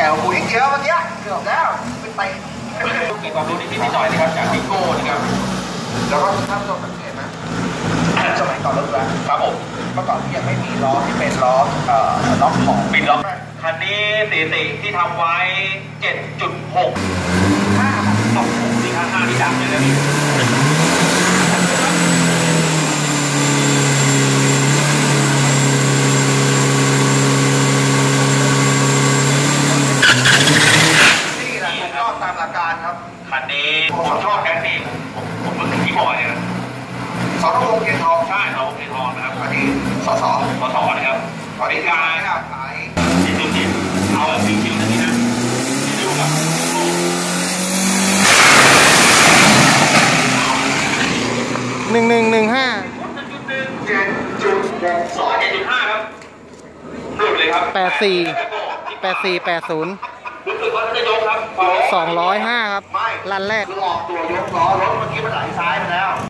วกูนิดเดียวเมื่อกี้เกือบแล้วไปเตะเก็บความรู้นิดๆหน่อยนะครับจากพิโก้นะครับแล้วก็ท่านผู้ชมสังเกตนะสมัยก่อนรถแล้วครับผมเมื่อก่อนที่ยังไม่มีล้อที่เป็นล้อล็อกของปิดล็อกคันนี้ตีที่ทำไว้ 7.6 5 ที่ข้างที่ดังเลยนะพี่ตามหลักการครับคันนี้ผมชอบแค่นี้ผมนึกถึงพี่บอยเลยนะสอทงเกียรติทองใช่สอทงเกียรติทองนะครับอันนี้สสนะครับตอนนี้การขายจิตเอาแบบชิวๆนี่นะดูกับ 1115 7.5ครับหลุดเลยครับ 8480 รู้สึกว่าจะยกครับ 205ครับลั่นแรกคือออกตัวยกล้อรถเมื่อกี้มันไหลซ้ายไปแล้ว